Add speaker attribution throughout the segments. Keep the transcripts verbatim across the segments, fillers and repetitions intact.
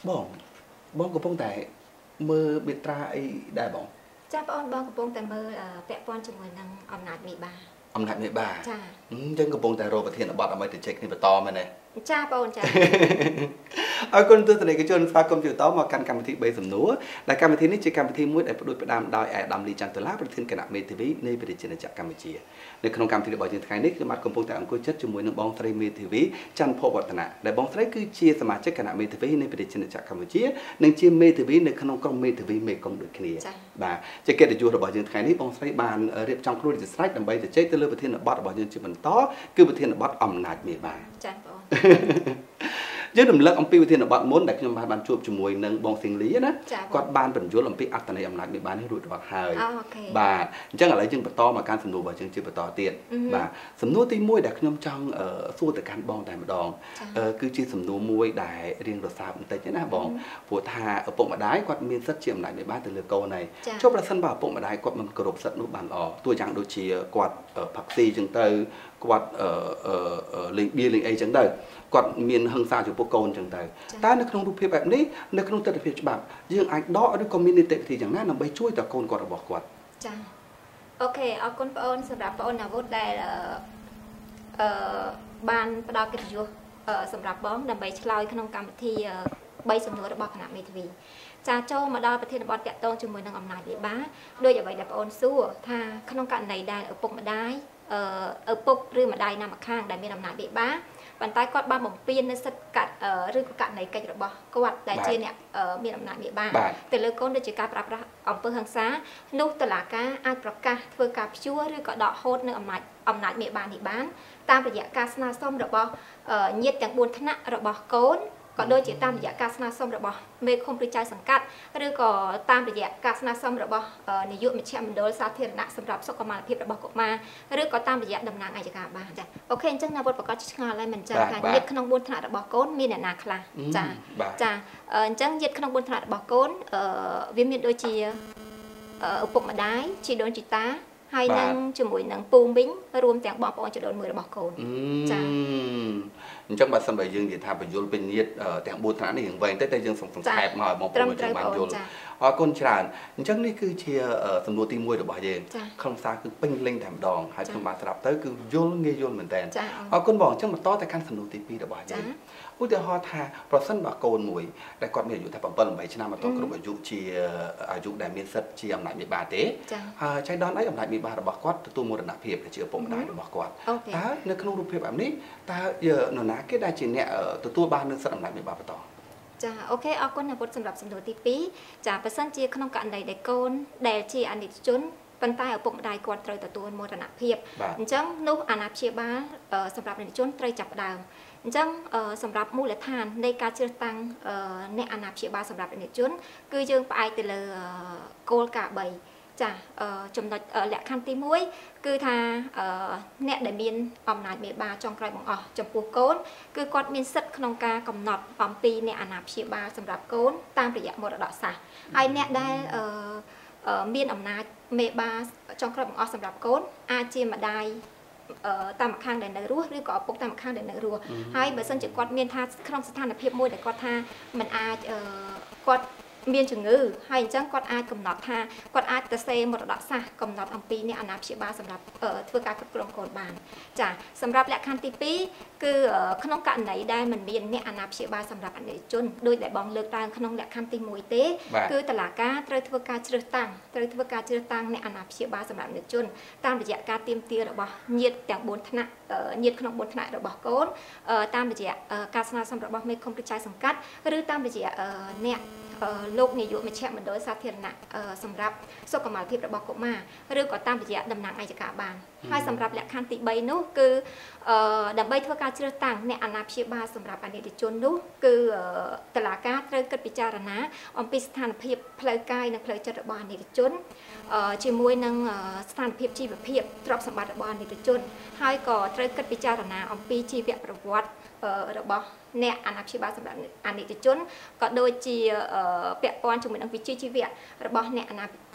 Speaker 1: បងបងកំពុងតែមើលមេត្រាអីដែរបង
Speaker 2: ចាបងបងកំពុងតែមើលពាក់ព័ន្ធជាមួយនឹងអំណាចមេបា
Speaker 1: អំណាចមេបា
Speaker 2: ចា
Speaker 1: អញ្ចឹងកំពុងតែរកប្រធានបទដើម្បីទៅជែកគ្នាបន្តមែនទេ
Speaker 2: ចាបងចា
Speaker 1: អរគុណទស្សនិកជនស្វាគមន៍ជាបន្តមកកាន់កម្មវិធីបីសំណួរដែលកម្មវិធីនេះជាកម្មវិធីមួយដែលផ្ដួចផ្ដើមដោយអាដាមលីច័ន្ទតុលាប្រធានគណៈមេធាវីនៃព្រះរាជាណាចក្រកម្ពុជានៅក្នុងកម្មវិធីរបស់យើងថ្ងៃនេះខ្ញុំបាទកំពុងតែអង្គុយចិត្តជាមួយនឹងបងស្រីមេធាវីច័ន្ទភពវឌ្ឍនៈដែលបងស្រីគឺជាសមាជិកគណៈមេធាវីនៃព្រះរាជាណាចក្រកម្ពុជានិងជាមេធាវីនៅក្នុងក្រុមមេធាវីមេកុំដូចគ្នាបាទជាកិត្តិយសរបស់យើងថ្ងៃនេះបងស្រីបានរៀបចំខ្លួនជាស្រេចដើម្បីទៅជែកទៅលើប្រធានបទរបស់យើងជាបន្តគឺប្រធានបទអំណាចមេបា
Speaker 2: ចាបង
Speaker 1: យើងរំលឹកអំពីវិធានបទមុនដែលខ្ញុំបានជួបជាមួយនឹងបងស៊ីងលីណាគាត់បានបញ្យល់អំពីអត្ថន័យអំណាចមេបានេះរួចរាល់ហើយបាទអញ្ចឹងឥឡូវយើងបន្តមកកាន់សំណួររបស់យើងជាបន្តទៀតបាទសំណួរទីមួយដែលខ្ញុំចង់សួរទៅកាន់បងតែម្ដងគឺជាសំណួរមួយដែលរៀងរសើបបន្តិចណាបងព្រោះថាឪពុកម្ដាយគាត់មានសិទ្ធិជាអំណាចមេបាទៅលើកូនហើយចុះប្រសិនបើឪពុកម្ដាយគាត់មិនគោរពសិទ្ធិនោះបានល្អតួយ៉ាងដូចជាគាត់ផឹកស៊ីអញ្ចឹងទៅគាត់លេងបៀលេងអីចឹងទៅគាត់មានហិង្សាចំពោះកូនចឹងទៅតែនៅក្នុងរូបភាពបែបនេះនៅក្នុងទស្សនវិជ្ជាច្បាប់យើងអាចដកឬក៏មាននីតិវិធីយ៉ាងណាដើម្បីជួយដល់កូនគាត់របស់គាត់
Speaker 2: ចាអូខេអរគុណបងអូនសម្រាប់បងអូនអាវុធដែលអឺបានផ្ដល់កិត្តិយសសម្រាប់បងដើម្បីឆ្លើយក្នុងកម្មវិធីបីសំណួររបស់គណៈមេធាវីចាចូលមកដល់ប្រធានបទតាក់ទងជាមួយនឹងអំណាចមេបាដោយអ្វីដែលបងអូនសួរថាក្នុងករណីដែលឪពុកម្ដាយឪពុកឬម្ដាយណាម្ខាងដែលមានអំណាចមេបាប៉ុន្តែគាត់បានបំពេញនៅសិទ្ធិកាត់ឬក៏ករណីកិច្ចរបស់គាត់ដែលជាអ្នកមានអំណាចមេបាទៅលើកូនដូចជាការប្រើប្រាស់អំពើហិង្សានោះតុលាការអាចប្រកាសធ្វើការព្យួរឬក៏ដកហូតនៅអំណាចអំណាចមេបានេះបានតាមរយៈការស្នើសុំរបស់ញាតិទាំងបួនថ្នាក់របស់កូនក៏ដូចជាតាមរយៈការស្នើសុំរបស់មេឃុំឬចៅសង្កាត់ឬក៏តាមរយៈការស្នើសុំរបស់នាយកមជ្ឈមណ្ឌលសាធារណៈសម្រាប់សុខុមាលភាពរបស់កុមារឬក៏តាមរយៈតំណាងអัยការបានចាអូខេអញ្ចឹងណាវត្តប្រកាសឆ្ងល់ហើយមិនចាថាញាតិក្នុងបួនថ្នាក់របស់កូនមានអ្នកណាខ្លះចាចាអញ្ចឹងញាតិក្នុងបួនថ្នាក់របស់កូនវាមានដូចជាឪពុកម្ដាយជីដូនជីតាហើយនឹងជាមួយនឹងពូមីងរួមទាំងបងប្អូនជីដូនមួយរបស់កូន
Speaker 1: ចាអញ្ចឹងបើសិនបើយើងនិយាយថាបញ្យលពេញញាតទាំងបួនថ្នាក់នេះយ៉ាងវែងទៅតែយើងសង្ខេបមកបងប្អូនយើងបានយល់អរគុណច្រើនអញ្ចឹងនេះគឺជាសំណួរទីមួយរបស់យើងខ្លឹមសារគឺពេញលេញតែម្ដងហើយខ្ញុំបានស្រាប់ទៅគឺយល់ងាយយល់មែនតើអរគុណបងអញ្ចឹងបន្តទៅកាន់សំណួរទីពីររបស់យើងឧទាហរណ៍ថាប្រសិនបើកូនមួយដែលគាត់មានអាយុថាbảy 8ឆ្នាំអត់គ្រប់អាយុជាអាយុដែលមានសិទ្ធិជាអំណាចមេបាទេហើយចៃដន្យអីអំណាចមេបារបស់គាត់ទទួលមរណភាពជាឪពុកម្ដាយរបស់គាត់តើនៅក្នុងរូបភាពបែបនេះតើនរណាគេដែលជាអ្នកទទួលបាននូវសិទ្ធិអំណាចមេបាបន្ត
Speaker 2: ចាអូខេអរគុណអាវុធសម្រាប់សំណួរទីពីរចាបើសិនជាក្នុងករណីដែលកូនដែលជាអនិច្ចជនប៉ុន្តែឪពុកម្ដាយគាត់ត្រូវទទួលមរណភាពអញ្ចឹងនោះអាណាព្យាបាលសម្រាប់អនិច្ចជនត្រូវចាប់ផ្ដើមអញ្ចឹងសម្រាប់មូលដ្ឋាននៃការជ្រើសតាំងអ្នកអាណាព្យាបាលសម្រាប់អនិច្ចជនគឺយើងផ្អែកទៅលើគោលការណ៍បីចាចំណុចលក្ខខណ្ឌទីមួយគឺថាអ្នកដែលមានអំណាចមេបាចុងក្រោយបង្អស់ចំពោះកូនគឺគាត់មានសិទ្ធិក្នុងការកំណត់អំពីអ្នកអាណាព្យាបាលសម្រាប់កូនតាមរយៈមរតកសាសន៍ហើយអ្នកដែលមានអំណាចមេបាចុងក្រោយបង្អស់សម្រាប់កូនអាចជាម្ដាយតាមម្ខាងដែលនៅរស់ឬក៏ឪពុកតាមម្ខាងដែលនៅរស់ហើយបើសិនជាគាត់មានថាក្នុងស្ថានភាពមួយដែលគាត់ថាมันអាចគាត់មានជំងឺហើយអញ្ចឹងគាត់អាចកំណត់ថាគាត់អាចទៅសេមរតកសាសន៍កំណត់អំពីអ្នកអាណាព្យាបាលសម្រាប់ធ្វើការគ្រប់គ្រងកូនបានចាសម្រាប់លក្ខខណ្ឌទីពីរគឺក្នុងករណីដែលមិនមានអ្នកអាណាព្យាបាលសម្រាប់អនិច្ចជនដោយដែលបងលើកឡើងក្នុងលក្ខខណ្ឌទីមួយទេគឺតុលាការត្រូវធ្វើការជ្រើសតាំងត្រូវធ្វើការជ្រើសតាំងអ្នកអាណាព្យាបាលសម្រាប់អនិច្ចជនតាមរយៈការទាមទាររបស់ញាតិទាំងបួនថ្នាក់ញាតិក្នុងបួនថ្នាក់របស់កូនតាមរយៈការស្នើសុំរបស់មេឃុំប្រជាសង្កាត់ឬតាមរយៈអ្នកលោកនាយកមជ្ឈមណ្ឌលសាធារណៈសម្រាប់សុខុមាលភាពរបស់កុមារឬក៏តាមរយៈតំណាងអัยការបានហើយសម្រាប់លក្ខខណ្ឌទីបីនោះគឺដើម្បីធ្វើការជ្រើសតាំងអ្នកអាណាព្យាបាលសម្រាប់អនិច្ចជននោះគឺតុលាការត្រូវគិតពិចារណាអំពីស្ថានភាពផ្លូវកាយនិងផ្លូវចិត្តរបស់អនិច្ចជនជាមួយនឹងស្ថានភាពជីវភាពទ្រព្យសម្បត្តិរបស់អនិច្ចជនហើយក៏ត្រូវគិតពិចារណាអំពីជីវប្រវត្តិរបស់អ្នកអាណាព្យាបាលសម្រាប់អនិច្ចជនក៏ដូចជាពាក់ព័ន្ធជាមួយនឹងវិជ្ជាជីវៈរបស់អ្នកអាណា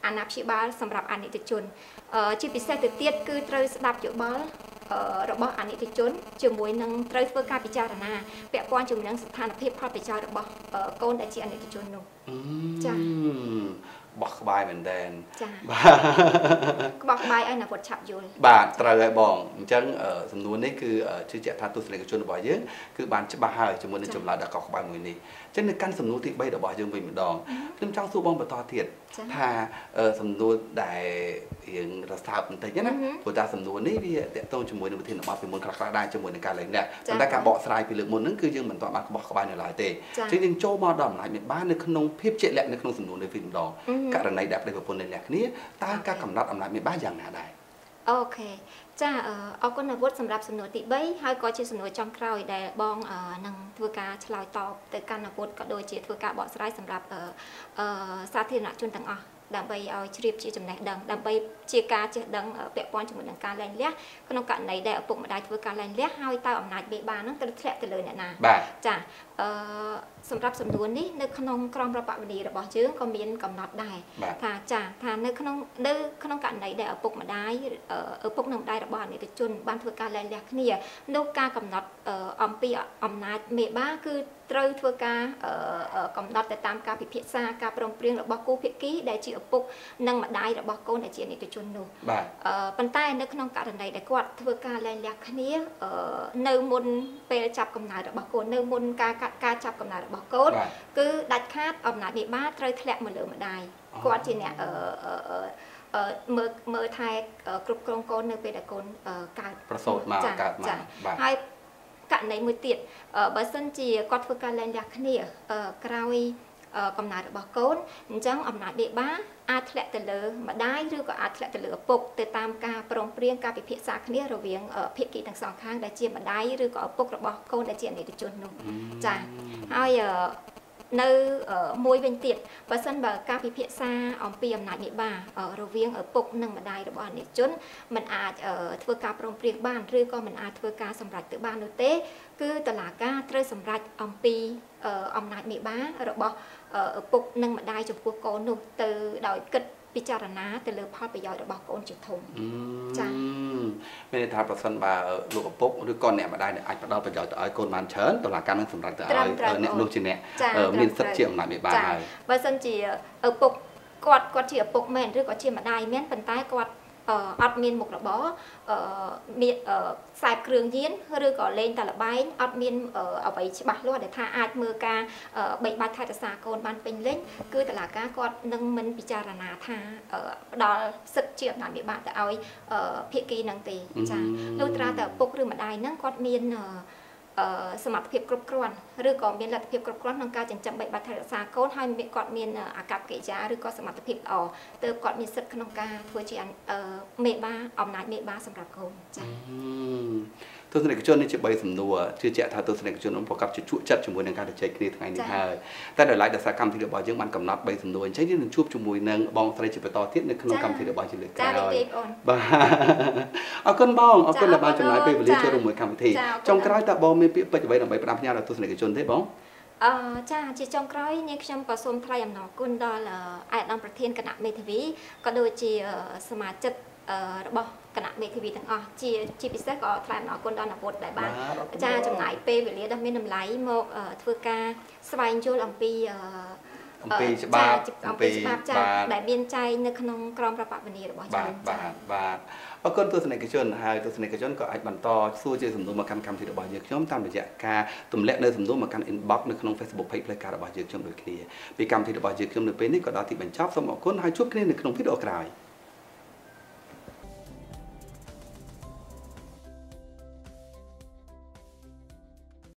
Speaker 2: អាណាព្យាបាលសម្រាប់អនិច្ចជនជាពិសេសទៅទៀតគឺត្រូវស្ដាប់យោបល់របស់អនិច្ចជនជាមួយនឹងត្រូវធ្វើការពិចារណាពាក់ព័ន្ធជាមួយនឹងស្ថានភាពផលប្រយោជន៍របស់កូនដែលជាអនិច្ចជននោះ
Speaker 1: ចាបោះក្បាយមែនតែន
Speaker 2: ចាបាទក្បោះក្បាយឲ្យអ្នកពុតឆាប់យល់
Speaker 1: បាទត្រូវហើយបងអញ្ចឹងសំណួរនេះគឺជឿជាក់ថាទស្សនិកជនរបស់យើងគឺបានច្បាស់ហើយជាមួយនឹងចម្លើយដល់កោះក្បាយមួយនេះអញ្ចឹងនៅកាន់សំណួរទីបីរបស់យើងវិញម្ដងខ្ញុំចង់សួរបងបន្តទៀតថាសំណួរដែលរៀងរសើបបន្តិចណាព្រោះតែសំណួរនេះវាតកតងជាមួយនឹងវិធានបទពីមុនខ្លះៗដែរជាមួយនឹងការលែងលាក់ប៉ុន្តែការបកស្រាយពីលើកមុនហ្នឹងគឺយើងមិនទាន់បានក្បោះក្បាយនៅឡើយទេអញ្ចឹងយើងចូលមកដល់អំណាចមេបាននៅក្នុងភាពជាក់លាក់នៅក្នុងសំណួរនេះវិញម្ដងករណីដែលប្តីប្រពន្ធលែងលាក់គ្នាតើការកំណត់អំណាចមេបានយ៉ាងណាដែរ
Speaker 2: អូខេចាអរគុណអាវុធសម្រាប់សំណួរទីបីហើយក៏ជាសំណួរចុងក្រោយដែលបងនឹងធ្វើការឆ្លើយតបទៅកាន់អាវុធក៏ដូចជាធ្វើការបកស្រាយសម្រាប់សាធារណជនទាំងអស់ដើម្បីឲ្យជ្រាបជាចំណេះដឹងដើម្បីជាការចេះដឹងពាក់ព័ន្ធជាមួយនឹងការលែងលះក្នុងករណីដែលឪពុកម្ដាយធ្វើការលែងលះហើយតើអំណាចមេបានឹងត្រូវធ្លាក់ទៅលើអ្នកណាចាអឺសម្រាប់សំណួរនេះនៅក្នុងក្រមរបបវនីរបស់យើងក៏មានកំណត់ដែរថាចាថានៅក្នុងនៅក្នុងករណីដែលឪពុកម្ដាយឪពុកនិងម្ដាយរបស់អនិច្ចជនបានធ្វើការលែងលះគ្នានោះការកំណត់អំពីអំណាចមេបាគឺត្រូវធ្វើការកំណត់ទៅតាមការពិភាក្សាការព្រមព្រៀងរបស់គូភាគីដែលជាឪពុកនិងម្ដាយរបស់កូនដែលជាអនិច្ចជននោះប៉ុន្តែនៅក្នុងករណីដែលគាត់ធ្វើការលែងលះគ្នានៅមុនពេលចាប់កំណើតរបស់កូននៅមុនការការចាប់កំណើតរបស់កូនគឺដាច់ខាតអំណាចមេបាត្រូវធ្លាក់មកលើម្ដាយគាត់ជាអ្នកមើលមើលថែគ្រប់គ្រងកូននៅពេលដែលកូនកើត
Speaker 1: ប្រសូតមកកើតមក
Speaker 2: ហើយករណីមួយទៀតបើសិនជាគាត់ធ្វើការលែងលះគ្នាក្រោយកំណើតរបស់កូនអញ្ចឹងអំណាចមេបាអាចធ្លាក់ទៅលើម្ដាយឬក៏អាចធ្លាក់ទៅលើឪពុកទៅតាមការព្រមព្រៀងការពិភាក្សាគ្នារវាងភាគីទាំងសងខាងដែលជាម្ដាយឬក៏ឪពុករបស់កូនដែលជាអនិច្ចជននោះចា៎ហើយនៅមួយវិញទៀតបើសិនបើការពិភាក្សាអំពីអំណាចមេបារវាងឪពុកនិងម្ដាយរបស់អនិច្ចជនมันអាចធ្វើការព្រមព្រៀងបានឬក៏มันអាចធ្វើការសម្រេចទៅបាននោះទេគឺតុលាការត្រូវសម្រេចអំពីអំណាចមេបារបស់ឪពុកនិងម្ដាយចំពោះកូននោះទៅដោយគិតពិចារណាទៅលើផលប្រយោជន៍របស់កូនជាធំ
Speaker 1: ចា៎មានន័យថាប្រសិនបើលោកឪពុកឬក៏អ្នកម្ដាយអាចផ្ដល់ប្រយោជន៍ទៅឲ្យកូនបានច្រើនតុលាការនឹងសម្រេចទៅឲ្យអ្នកនោះជាអ្នកមានសិទ្ធិជាអំណាចមេបាហើយ
Speaker 2: បើសិនជាឪពុកគាត់គាត់ជាឪពុកមែនឬក៏ជាម្ដាយមែនប៉ុន្តែគាត់អត់មានមុខរបរមានខ្សែគ្រឿងញៀនឬក៏លេងតែល្បែងអត់មានអ្វីច្បាស់លាស់ដែលថាអាចមើលការបីបាច់ថែរក្សាកូនបានពេញលេញគឺតុលាការគាត់នឹងមិនពិចារណាថាផ្ដល់សិទ្ធិជាអំណាចមេបាទៅឲ្យភាគីនឹងទេចា៎លុះត្រាតែឪពុកឬម្ដាយនឹងគាត់មានសមត្ថភាពគ្រប់គ្រាន់ឬក៏មានលទ្ធភាពគ្រប់គ្រាន់ក្នុងការចិញ្ចឹមបីបាច់ថែរក្សាកូនហើយគាត់មានអាកប្បកិរិយាឬក៏សមត្ថភាពល្អទើបគាត់មានសិទ្ធិក្នុងការធ្វើជាមេបាអំណាចមេបាសម្រាប់កូនចា៎
Speaker 1: ទស្សនិកជននេះជាបីសំណួរជឿជាក់ថាទស្សនិកជនប្រកបជាជក់ចិត្តជាមួយនឹងការជជែកគ្នាថ្ងៃនេះហើយតែដោយឡែកដោយសារកម្មវិធីរបស់យើងបានកំណត់បីសំណួរអញ្ចឹងយើងនឹងជួបជាមួយនឹងបងស្រីជាបន្តទៀតនៅក្នុងកម្មវិធីរបស់យើងលើកក្រោយបាទអរគុណបងអរគុណដែលបានចំណាយពេលវេលាចូលរួមមួយកម្មវិធីចុងក្រោយតើបងមានពាក្យពេចន៍អ្វីដើម្បីផ្ដាំផ្ញើដល់ទស្សនិកជនទេបង
Speaker 2: អឺចាជាចុងក្រោយនាងខ្ញុំក៏សូមថ្លែងអំណរគុណដល់អាយដាមប្រធានគណៈមេធាវីក៏ដូចជាសមាជិករបស់គណៈមេធាវីទាំងអស់ជាជាពិសេសក៏ថ្លែងអំណរគុណដល់អាវុធដែលបានចាចំណាយពេលវេលាដ៏មានតម្លៃមកធ្វើការស្វែងយល់អំពី
Speaker 1: អំពីច្បាប់
Speaker 2: អំពីច្បាប់ចាដែលមានចែងនៅក្នុងក្រមរបបវនីរបស់យើង
Speaker 1: បាទបាទអរគុណទស្សនិកជនហើយទស្សនិកជនក៏អាចបន្តសួរជាសំណួរមកកាន់កម្មវិធីរបស់យើងខ្ញុំតាមរយៈការទម្លាក់នៅសំណួរមកកាន់ inbox នៅក្នុង Facebook Page ផ្លូវការរបស់យើងខ្ញុំដូចគ្នាពីកម្មវិធីរបស់យើងខ្ញុំនៅពេលនេះក៏ដល់ទីបញ្ចប់សូមអរគុណហើយជួបគ្នានៅក្នុងវីដេអូក្រោយ